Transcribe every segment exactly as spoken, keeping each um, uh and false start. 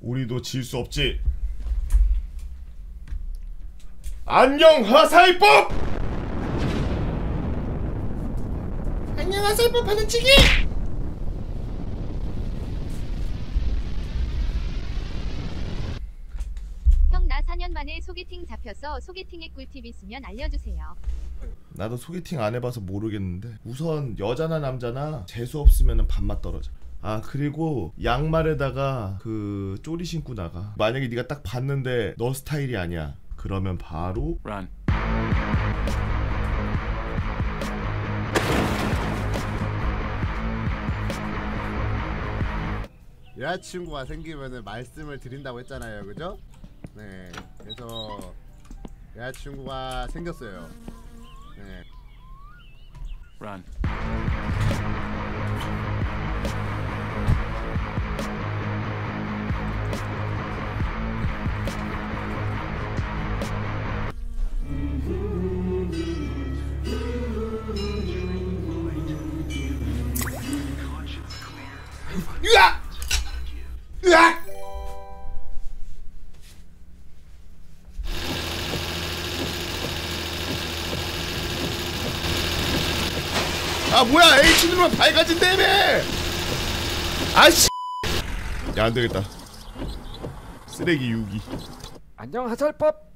우리도 질 수 없지. 안녕 화살법! 안녕 화살법 받아치기! 형 나 사 년 만에 소개팅 잡혔어. 소개팅의 꿀팁 있으면 알려주세요. 나도 소개팅 안 해봐서 모르겠는데 우선 여자나 남자나 재수 없으면 밥맛 떨어져. 아 그리고 양말에다가 그 쪼리 신고 나가. 만약에 네가 딱 봤는데 너 스타일이 아니야 그러면 바로 Run. 여자친구가 생기면은 말씀을 드린다고 했잖아요, 그죠? 네, 그래서 여자친구가 생겼어요. 네. Run. 으악! 으악! 아 뭐야 H 누르면 밝아진다며. 아씨 야 안되겠다. 쓰레기 유기. 안녕 화살법.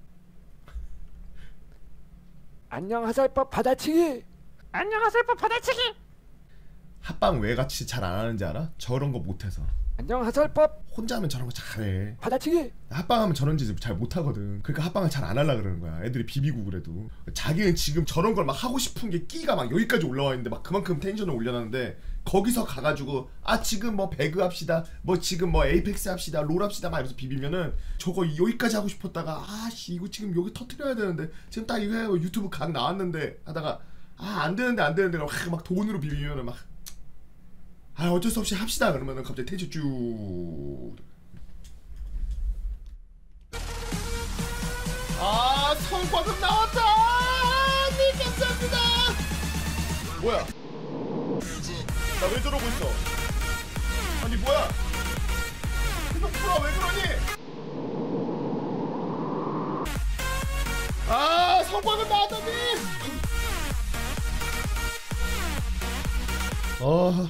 안녕 화살법 받아치기. 안녕 화살법 받아치기. 합방 왜 같이 잘 안 하는지 알아? 저런 거 못해서. 안녕 화살법 혼자 하면 저런 거 잘해. 받아치기. 합방하면 저런 짓 잘 못하거든. 그러니까 합방을 잘 안 하려고 그러는 거야. 애들이 비비고 그래도. 자기는 지금 저런 걸 막 하고 싶은 게 끼가 막 여기까지 올라와 있는데 막 그만큼 텐션을 올려놨는데 거기서 가가지고 아 지금 뭐 배그 합시다 뭐 지금 뭐 에이펙스 합시다 롤 합시다 막 이러면서 비비면은 저거 여기까지 하고 싶었다가 아씨 이거 지금 여기 터뜨려야 되는데 지금 딱 이거 해요 유튜브 각 나왔는데 하다가 아 안되는데 안되는데 막 돈으로 비비면은 막 아 어쩔 수 없이 합시다 그러면은 갑자기 텐션 쭉. 아 성과급 나왔다. 네 감사합니다. 뭐야 나 왜 저러고 있어. 아니 뭐야 계속 풀어 왜 그러니. 아 성과급 나왔다니. 아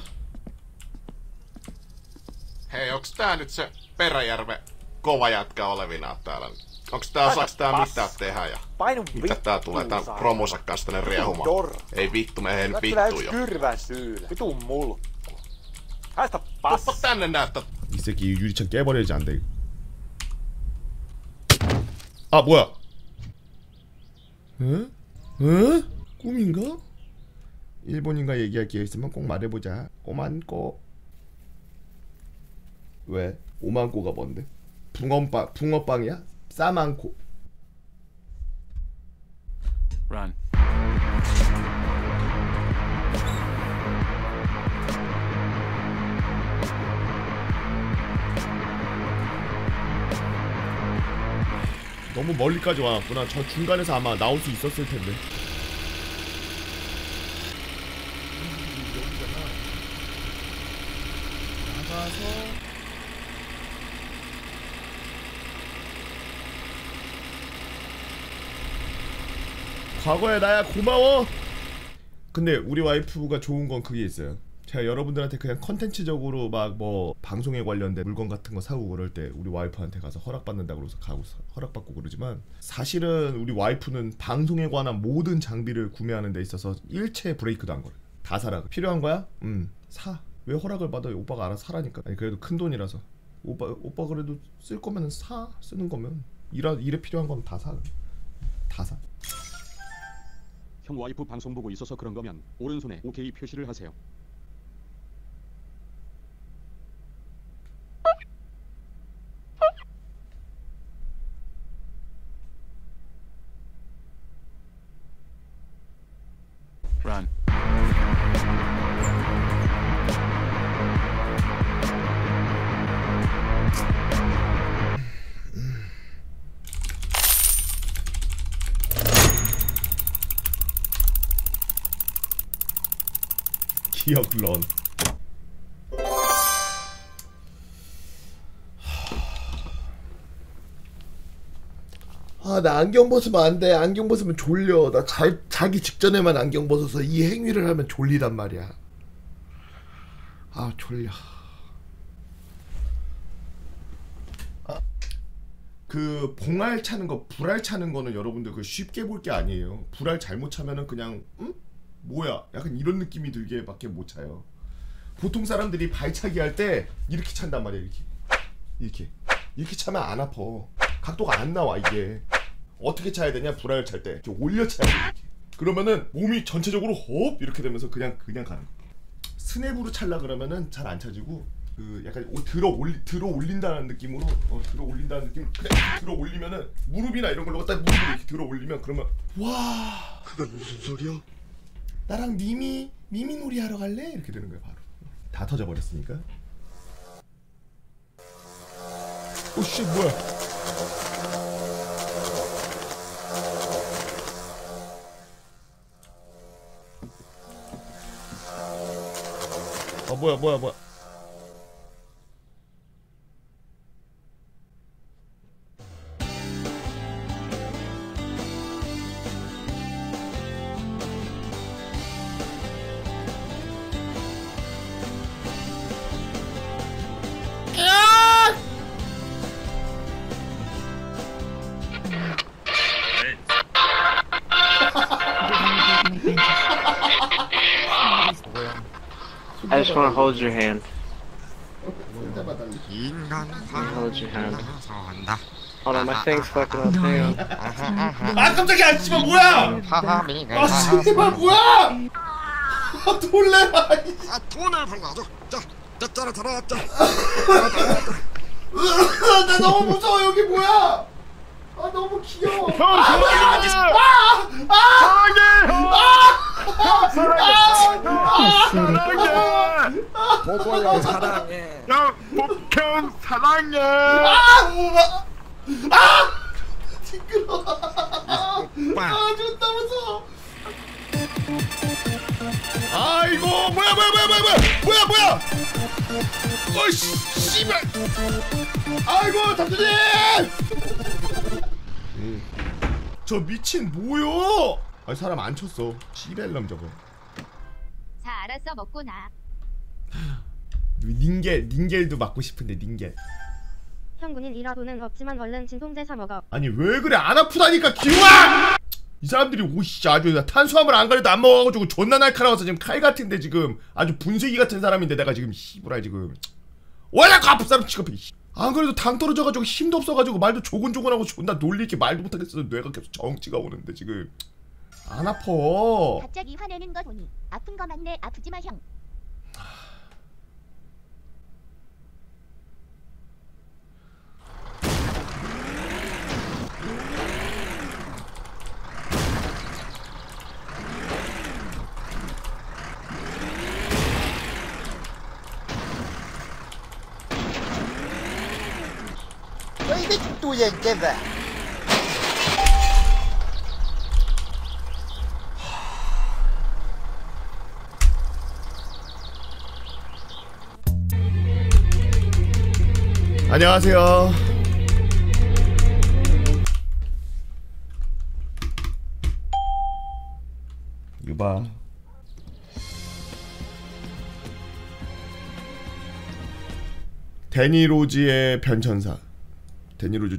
Hei, onks tää nyt se Peräjärven kova jätkä olevinaan täällä? Onks tää, osaks tää mitään tehdä ja mitä tää tulee tän promonsa kanssa tänne riehumaan? Ei vittu, me ei nyt vittu jo. kyrvän syylä. Vitun mulkku. Haista pass. Tuppa tänne näyttä. 이 새끼 유리창 깨버려야지 안 돼. 아 뭐야? 응? 응? 꿈인가? 일본인과 얘기할 기회 있으면 꼭 말해보자. 꼬만꼬. 왜? 오만꼬가 뭔데? 붕어빵, 붕어빵이야? 싸만코. Run. 너무 멀리까지 와놨구나. 저 중간에서 아마 나올 수 있었을 텐데. 나가서 과거의 나야 고마워. 근데 우리 와이프가 좋은 건 그게 있어요. 제가 여러분들한테 그냥 컨텐츠적으로 막 뭐 방송에 관련된 물건 같은 거 사고 그럴 때 우리 와이프한테 가서 허락받는다고 그래서 가고 허락받고 그러지만 사실은 우리 와이프는 방송에 관한 모든 장비를 구매하는 데 있어서 일체 브레이크도 안 걸어요. 다 사라. 필요한 거야? 음 사. 왜 허락을 받아? 오빠가 알아서 사라니까. 아니 그래도 큰 돈이라서 오빠 오빠 그래도 쓸 거면 사. 쓰는 거면 일하, 일에 필요한 건 다 사. 다 사. 형 와이프 방송 보고 있어서 그런 거면 오른손에 오케이 표시를 하세요. Run. 기억 런. 아, 나 안경 벗으면 안 돼. 안경 벗으면 졸려. 나 자, 자기 직전에만 안경 벗어서 이 행위를 하면 졸리단 말이야. 아, 졸려. 아, 그 봉알 차는 거, 불알 차는 거는 여러분들 그 쉽게 볼 게 아니에요. 불알 잘못 차면은 그냥 응? 뭐야? 약간 이런 느낌이 들게밖에 못 차요. 보통 사람들이 발차기 할 때 이렇게 찬단 말이야. 이렇게. 이렇게. 이렇게 차면 안 아파. 각도가 안 나와 이게. 어떻게 차야 되냐? 불알 찰 때 이렇게 올려 차야 돼. 이렇게. 그러면은 몸이 전체적으로 홉 이렇게 되면서 그냥 그냥 가는 거. 스냅으로 찰라 그러면은 잘 안 차지고 그 약간 들어 올리 들어 올린다는 느낌으로 어 들어 올린다는 느낌. 그래 들어 올리면은 무릎이나 이런 걸로 딱 무릎을 이렇게 들어 올리면 그러면 와 그건 무슨 소리야? 나랑 미미 미미 놀이 하러 갈래? 이렇게 되는 거야 바로. 다 터져 버렸으니까. 오씨 뭐야? 아 뭐야 뭐야 뭐야? I just want to hold your hand. Hold your hand. Hold on, my thing's fucking up. Hang on. 아 깜짝이야! 아 씨발 뭐야! 아 씨발 뭐야! 아 놀래라! 아 돈을 벌어줘. 자, 자 따라 따라 자. 나 너무 무서워. 여기 뭐야? 아 너무 귀여워. 형 사랑해. 사랑해. 보보야 사랑해. 야 복현 사랑해. 아! 아! 시끄러워. 아 존나 무서워. 아이고 뭐야 뭐야 뭐야 뭐야 뭐야 뭐야 어이씨 씨발. 아이고 담주님. 음. 저 미친 뭐요? 아니 사람 안 쳤어. 씨발놈 저거. 자 알았어 먹고 나. 닌겔 닌겔도 맞고 싶은데 닌겔. 형군인 이라 돈은 없지만 얼른 진통제 사 먹어. 아니 왜 그래 안 아프다니까 기웅아! 이 사람들이 오씨 아주 탄수화물 안 가려도 안 먹어가지고 존나 날카로워서 지금 칼 같은데 지금 아주 분쇄기 같은 사람인데 내가 지금 씨부라 지금 왜 자꾸 아픈 사람 취급해. 안 그래도 당 떨어져가지고 힘도 없어가지고 말도 조곤조곤하고 존나 놀리게 말도 못하겠어. 뇌가 계속 정지가 오는데 지금 안 아파. 갑자기 화내는 거 보니 아픈 거 맞네. 아프지 마 형. 왜 또 얘기해? 안녕하세요. 유바. 데니 로즈의 변천사. 데니 로즈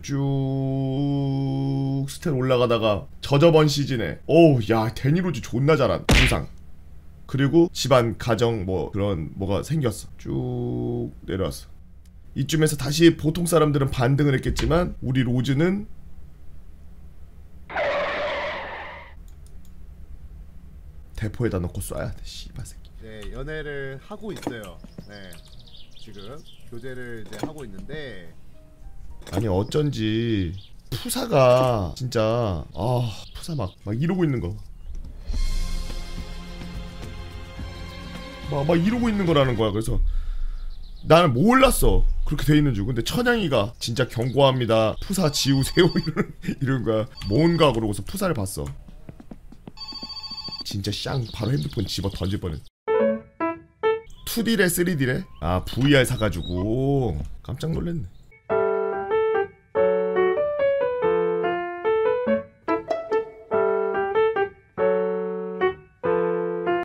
쭉 스텝 올라가다가 저저번 시즌에 오우 야 데니 로즈 존나 잘한 부상. 그리고 집안 가정 뭐 그런 뭐가 생겼어. 쭉 내려왔어. 이쯤에서 다시 보통 사람들은 반등을 했겠지만 우리 로즈는 대포에다 넣고 쏴야 돼. 씨발 새끼. 네, 연애를 하고 있어요. 네, 지금 교제를 이제 하고 있는데 아니 어쩐지 푸사가 진짜 아 푸사 막 막 이러고 있는 거. 막 막 이러고 있는 거라는 거야. 그래서 나는 몰랐어. 그렇게 돼 있는 줄. 근데 천양이가 진짜 경고합니다. 푸사 지우세요 이런 이런 거야. 뭔가 그러고서 푸사를 봤어. 진짜 샹 바로 핸드폰 집어 던질 뻔했. 투디래 쓰리디래? 아 브이알 사가지고 깜짝 놀랐네.